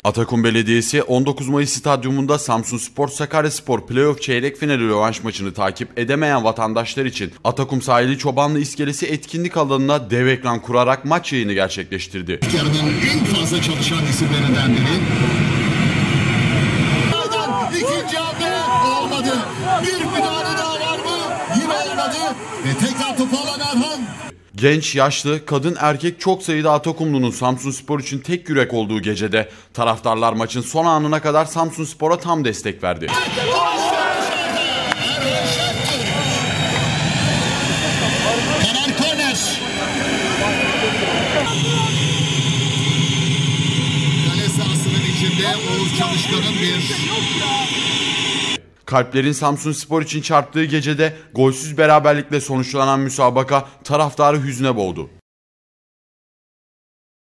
Atakum Belediyesi 19 Mayıs Stadyumunda Samsunspor Sakaryaspor playoff çeyrek finali rövanş maçını takip edemeyen vatandaşlar için Atakum Sahili Çobanlı İskelesi etkinlik alanına dev ekran kurarak maç yayını gerçekleştirdi. Yarının en fazla çalışan isimlerinden biri. İkinci hamle olmadı. Bir müdahale daha var mı? Yine olmadı. Ve tekrar topu alan Erhan. Genç, yaşlı, kadın, erkek çok sayıda Atakumlu'nun Samsunspor için tek yürek olduğu gecede taraftarlar maçın son anına kadar Samsunspor'a tam destek verdi. Kenan korner. Kale sahasının içinde Oğuz Çalışkan'ın bir... Kalplerin Samsunspor için çarptığı gecede golsüz beraberlikle sonuçlanan müsabaka taraftarı hüzne boğdu.